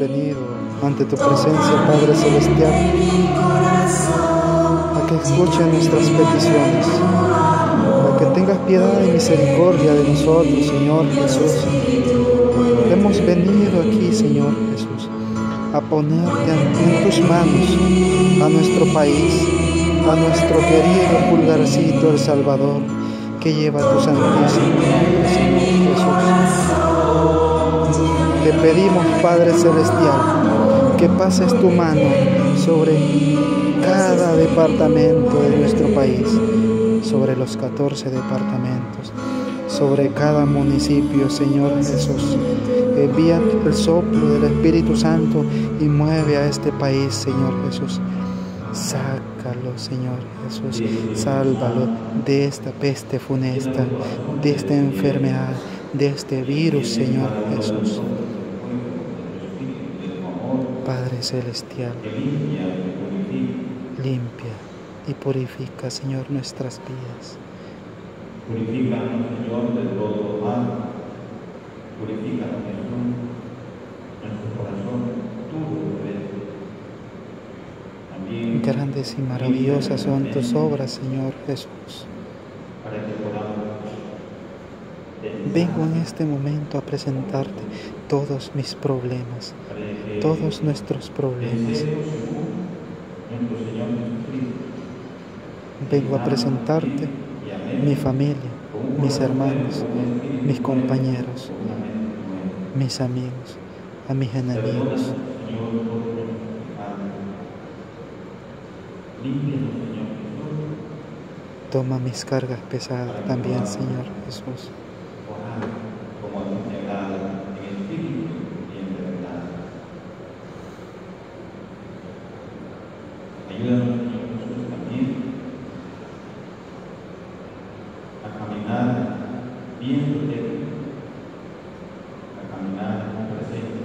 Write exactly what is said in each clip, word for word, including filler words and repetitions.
venido ante tu presencia, Padre Celestial, a que escuche nuestras peticiones, a que tengas piedad y misericordia de nosotros, Señor Jesús. Hemos venido aquí, Señor Jesús, a ponerte en tus manos a nuestro país, a nuestro querido pulgarcito El Salvador, que lleva tu santísimo nombre, Señor Jesús. Te pedimos, Padre Celestial, que pases tu mano sobre cada departamento de nuestro país, sobre los catorce departamentos, sobre cada municipio, Señor Jesús. Envía el soplo del Espíritu Santo y mueve a este país, Señor Jesús. Sácalo, Señor Jesús, sálvalo de esta peste funesta, de esta enfermedad, de este virus, Señor Jesús. Padre Celestial, limpia y purifica, Señor, nuestras vidas. Purifícanos, Señor, de todo mal. Purifícanos, Jesús, nuestro corazón, tú lo ves. Grandes y maravillosas son tus obras, Señor Jesús. Vengo en este momento a presentarte todos mis problemas, todos nuestros problemas. Vengo a presentarte mi familia, mis hermanos, mis compañeros, mis amigos, a mis enemigos. Toma mis cargas pesadas también, Señor Jesús. Ayúdanos, Señor Jesús, también a caminar viéndote, a caminar en tu presencia.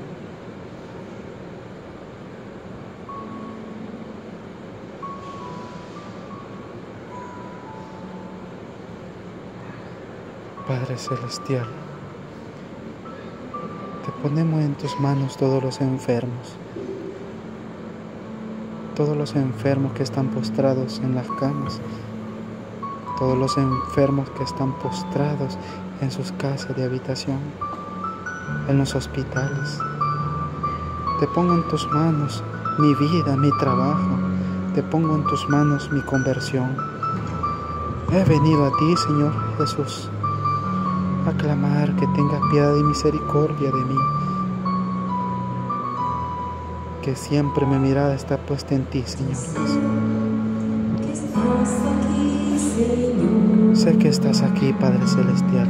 Padre Celestial, te ponemos en tus manos todos los enfermos, todos los enfermos que están postrados en las camas, todos los enfermos que están postrados en sus casas de habitación, en los hospitales. Te pongo en tus manos mi vida, mi trabajo, te pongo en tus manos mi conversión. He venido a ti, Señor Jesús, a clamar que tengas piedad y misericordia de mí, que siempre mi mirada está puesta en ti, Señor Jesús. Sé que estás aquí, Padre Celestial.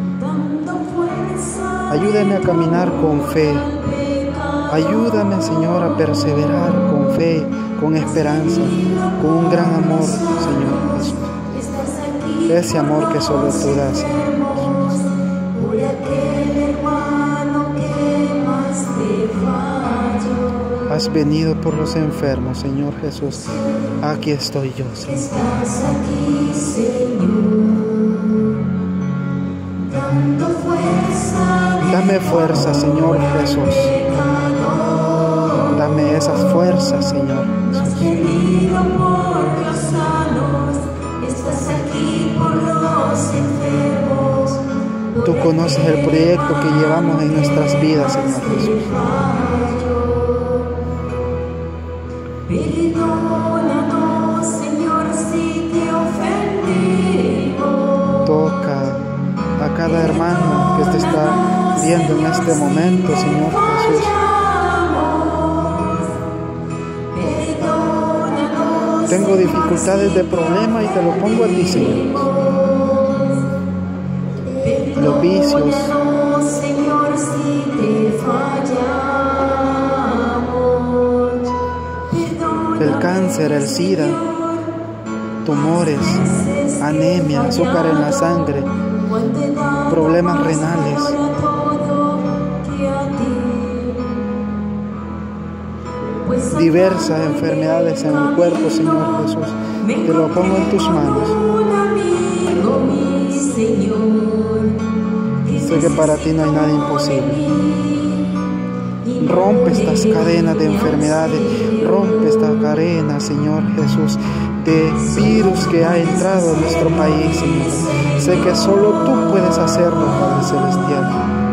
Ayúdame a caminar con fe. Ayúdame, Señor, a perseverar con fe, con esperanza, con un gran amor, Señor Jesús. Ese amor que solo tú das, Señor. Has venido por los enfermos, Señor Jesús. Aquí estoy yo, Señor. Estás aquí, Señor, dando fuerza. Dame fuerza, Señor Jesús. Dame esas fuerzas, Señor Jesús. Venido por los sanos, estás aquí por los enfermos. Tú conoces el proyecto que llevamos en nuestras vidas, Señor Jesús. Perdónanos, Señor, si te ofendimos. Toca a cada hermano que te está viendo en este momento, Señor Jesús. Tengo dificultades de problema y te lo pongo a ti, Señor. Los vicios, Señor, si te fallamos. el cáncer, el SIDA, tumores, anemia, azúcar en la sangre, problemas renales, diversas enfermedades en el cuerpo, Señor Jesús. Te lo pongo en tus manos. Sé que para ti no hay nada imposible. Rompe estas cadenas de enfermedades, rompe esta cadena, Señor Jesús, de virus que ha entrado en nuestro país, Señor. Sé que solo tú puedes hacerlo, Padre Celestial.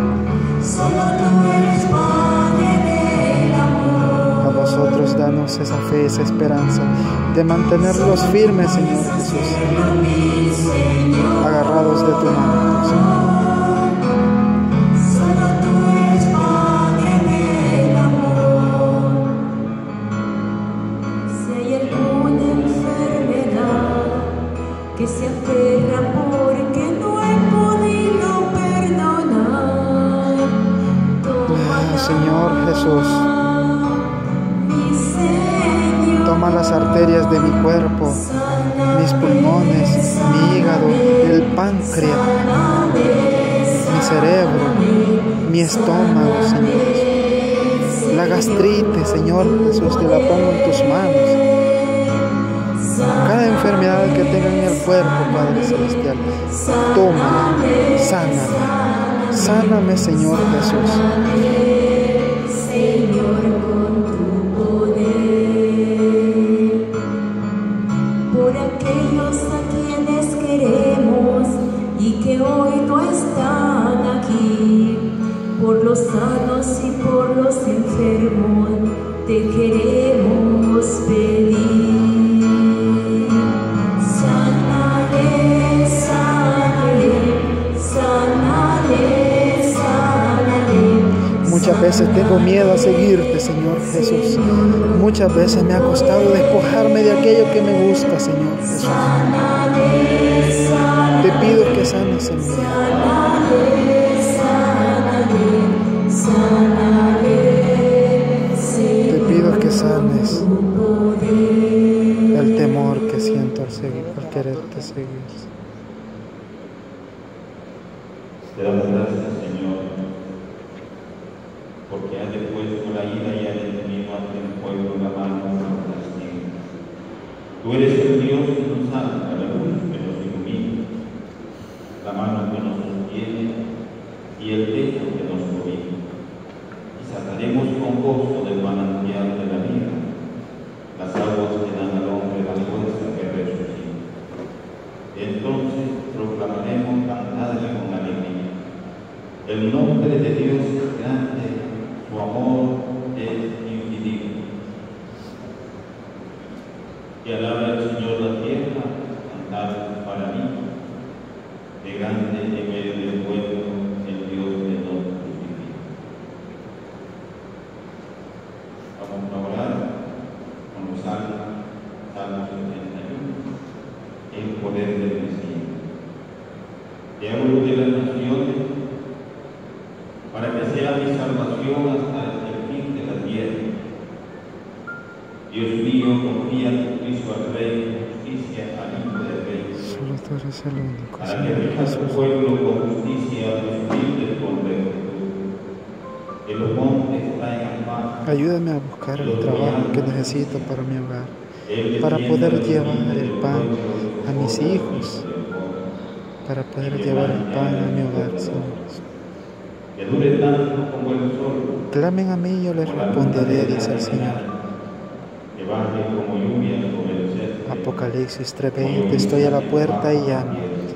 A nosotros danos esa fe, esa esperanza de mantenerlos firmes, Señor Jesús, agarrados de tu mano, Señor. Que se aferra porque no he podido perdonar. Toma Señor Jesús, mi Señor, toma las arterias de mi cuerpo, mis pulmones, mi hígado, el páncreas, mi cerebro, mi estómago, Señor. La gastritis, Señor Jesús, te la pongo en tus manos. Cada enfermedad que tenga en el cuerpo, Padre Celestial, tómala, sáname, sáname, Señor Jesús. Señor, con tu poder, por aquellos a quienes queremos y que hoy no están aquí, por los sanos y por los enfermos, te queremos pedir. Muchas veces tengo miedo a seguirte, Señor Jesús. Muchas veces me ha costado despojarme de aquello que me gusta, Señor Jesús. Te pido que sanes en mí. Te pido que sanes el temor que siento al seguir, al quererte seguir. Te damos gracias, Señor, porque has depuesto la ira y al enemigo ante el pueblo la mano que nos castiga. Tú eres el Dios que nos salva, la luz que nos ilumina, la mano que nos sostiene y el techo que nos cobija. Y sacaremos con gozo del manantial de la vida las aguas que dan al hombre la fuerza que resucita. Entonces proclamaremos cantadle con alegría. El nombre de Dios es grande, su amor es infinito. Que alabe al Señor la tierra, cantar para mí, de grande en medio del pueblo, el Dios de todos los vivientes. Vamos a orar con los salmos, Salmo setenta y uno, el poder del Mesías. Te hablo de las naciones, para que sea mi salvación hasta el fin de la tierra. Dios mío, confía tu juicio al Rey, justicia al Hijo del Rey. Solo tú eres el único, Para que Señor rija tu Jesús. pueblo con justicia a tus humildes con rectitud. Que los montes traigan paz. Ayúdame a buscar el trabajo que necesito para mi hogar, para poder llevar el pan a mis hijos, para poder llevar el pan a mi hogar, Señor. Que dure tanto como el sol. Clamen a mí y yo les responderé, dice el Señor. Que baje como lluvia sobre el césped. Apocalipsis tres veinte, estoy a la puerta y llamo.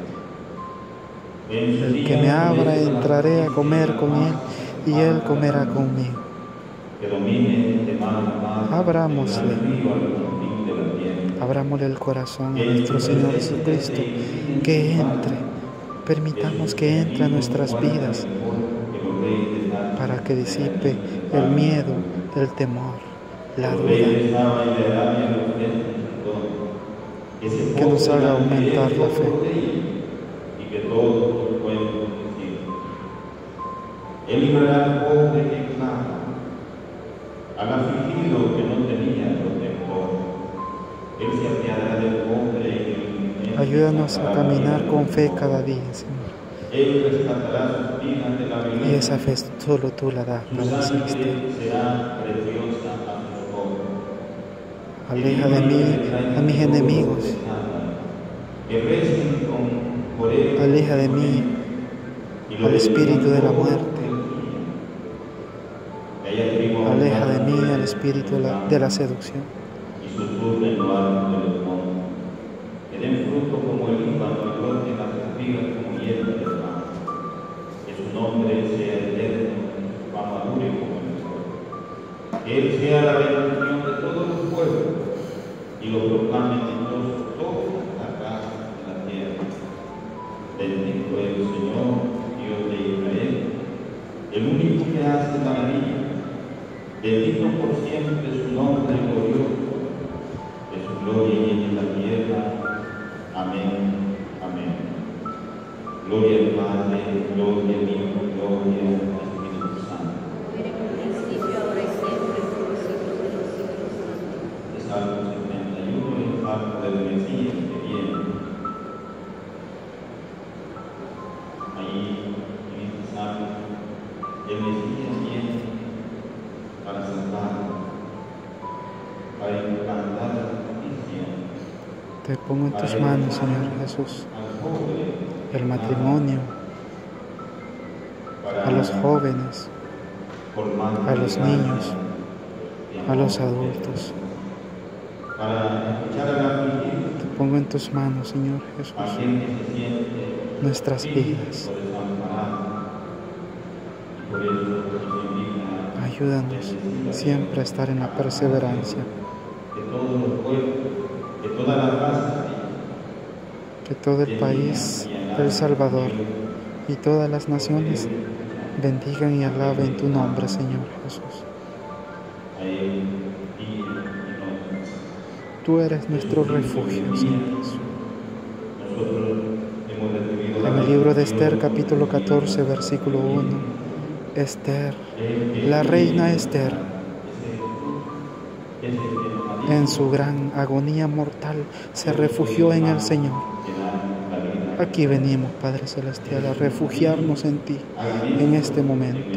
El que me abra, entraré a comer con él y él comerá conmigo. Que domine de mano a mano. Abrámosle, al río al confín de la tierra. abrámosle el corazón a nuestro Señor Jesucristo, que entre, permitamos que entre a nuestras vidas, para que disipe el miedo, el temor, la duda, que nos haga aumentar la fe. Y que todos puedan decir: Él librará al pobre que clama, al afligido que no tenía protector. Él se apiadará del pobre y del... Ayúdanos a caminar con fe cada día, Señor. Él rescatará sus vidas de la violencia. Y esa fe solo tú la das, Su Padre sangre Celestial. será preciosa a sus ojos. Aleja de mí a mis enemigos. Que recen con por él. Aleja de mí al espíritu de la muerte. La Aleja de mí el espíritu de la, de la seducción. Y susurra en lo alto de los montes. Que den fruto como el líbano y broten las espigas como hierba del mar. Que su nombre sea eterno, su fama dure como el sol. Que él sea la bendición de todos los pueblos y lo proclamen entonces todas las casas de la tierra. Bendito es el Señor, Dios de Israel, el único que hace maravilla. Bendito por siempre su nombre glorioso, de su gloria llena la tierra. Amén, amén. Gloria al Padre, gloria al Hijo, gloria al Espíritu Santo. El Salmo setenta y uno, el Salmo del Mesías que viene. Ahí, en este Salmo, el Mesías viene para salvar, para implantar la justicia. Te pongo en tus manos, Señor Jesús, el matrimonio, a los jóvenes, a los niños, a los adultos. Te pongo en tus manos, Señor Jesús, nuestras vidas. Ayúdanos siempre a estar en la perseverancia. Que todo el país del Salvador y todas las naciones bendigan y alaben tu nombre, Señor Jesús. Tú eres nuestro refugio, Señor Jesús. En el libro de Esther, capítulo catorce, versículo uno, Esther, la reina Esther, en su gran agonía mortal, se refugió en el Señor. Aquí venimos, Padre Celestial, a refugiarnos en ti en este momento.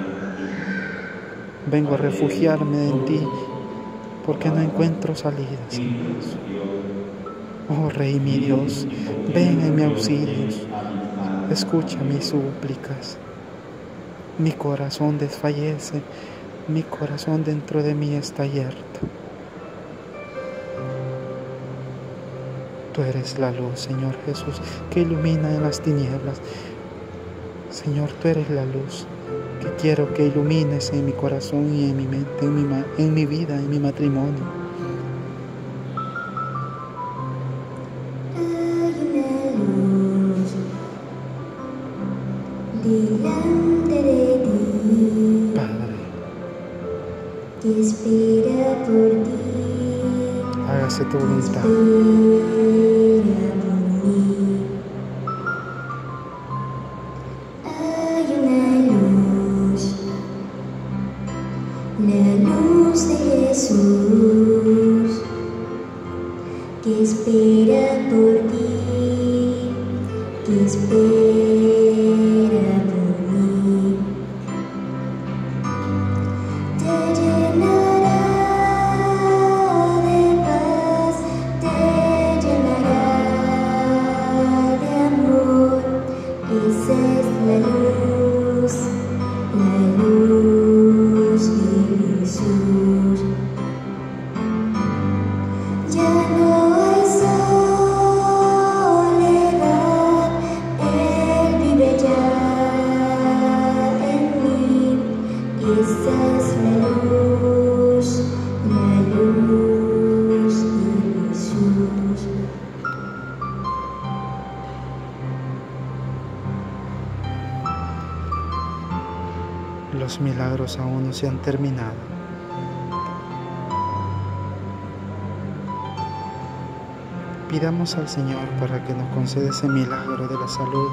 Vengo a refugiarme en ti porque no encuentro salida, Señor. Oh Rey mi Dios, ven en mi auxilio, escucha mis súplicas. Mi corazón desfallece, mi corazón dentro de mí está yerto. Tú eres la luz, Señor Jesús, que ilumina en las tinieblas. Señor, tú eres la luz que quiero que ilumines en mi corazón y en mi mente, en mi, en mi vida, en mi matrimonio. Que espera por ti, hágase tu voluntad. Espera por mí. Hay una luz, la luz de Jesús, que espera por ti, que espera por mí. Te llenará de paz, te llenará de amor. Esa es la luz, la luz de Jesús. Ya no hay soledad, Él vive ya en mí. Esa es la luz, la luz de Jesús. Los milagros aún no se han terminado. Pidamos al Señor para que nos conceda ese milagro de la salud,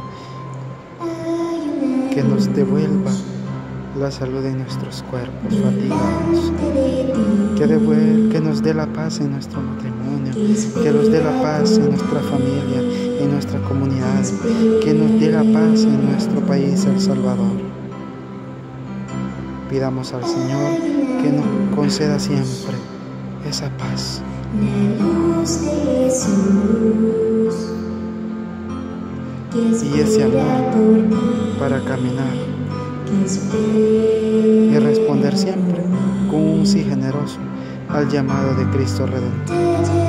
que nos devuelva la salud de nuestros cuerpos fatigados, que, devuel- que nos dé la paz en nuestro matrimonio, que nos dé la paz en nuestra familia, en nuestra comunidad, que nos dé la paz en nuestro país, El Salvador. Pidamos al Señor que nos conceda siempre esa paz. La luz de Jesús, que Y ese espera amor por ti, para caminar que espera y responder responder siempre con un sí generoso al llamado de Cristo Redentor.